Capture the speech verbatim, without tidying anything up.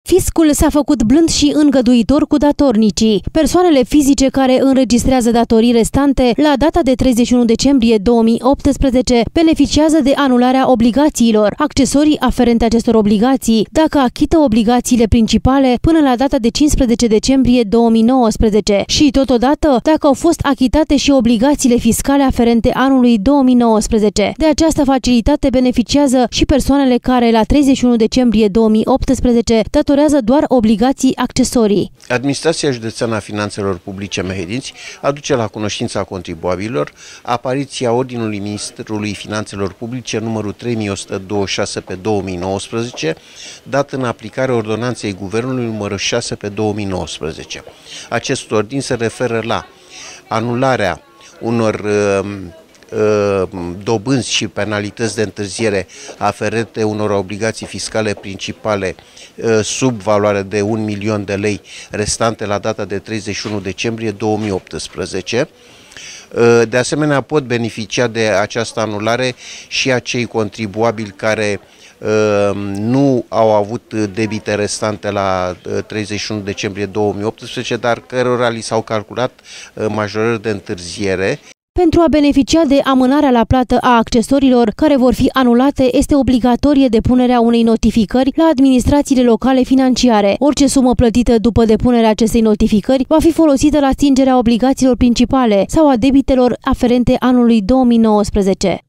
Fiscul s-a făcut blând și îngăduitor cu datornicii. Persoanele fizice care înregistrează datorii restante la data de treizeci și unu decembrie două mii optsprezece beneficiază de anularea obligațiilor, accesorii aferente acestor obligații, dacă achită obligațiile principale până la data de cincisprezece decembrie două mii nouăsprezece și, totodată, dacă au fost achitate și obligațiile fiscale aferente anului două mii nouăsprezece. De această facilitate beneficiază și persoanele care la treizeci și unu decembrie două mii optsprezece datorează doar obligații accesorii. Administrația Județeană a Finanțelor Publice Mehedinți aduce la cunoștința contribuabililor apariția Ordinului Ministrului Finanțelor Publice numărul trei mii o sută douăzeci și șase pe două mii nouăsprezece, dat în aplicare ordonanței Guvernului numărul șase pe două mii nouăsprezece. Acest ordin se referă la anularea unor uh, dobânzi și penalități de întârziere aferente unor obligații fiscale principale sub valoare de un milion de lei restante la data de treizeci și unu decembrie două mii optsprezece. De asemenea, pot beneficia de această anulare și acei contribuabili care nu au avut debite restante la treizeci și unu decembrie două mii optsprezece, dar cărora li s-au calculat majorări de întârziere. Pentru a beneficia de amânarea la plată a accesoriilor care vor fi anulate, este obligatorie depunerea unei notificări la administrațiile locale financiare. Orice sumă plătită după depunerea acestei notificări va fi folosită la stingerea obligațiilor principale sau a debitelor aferente anului două mii nouăsprezece.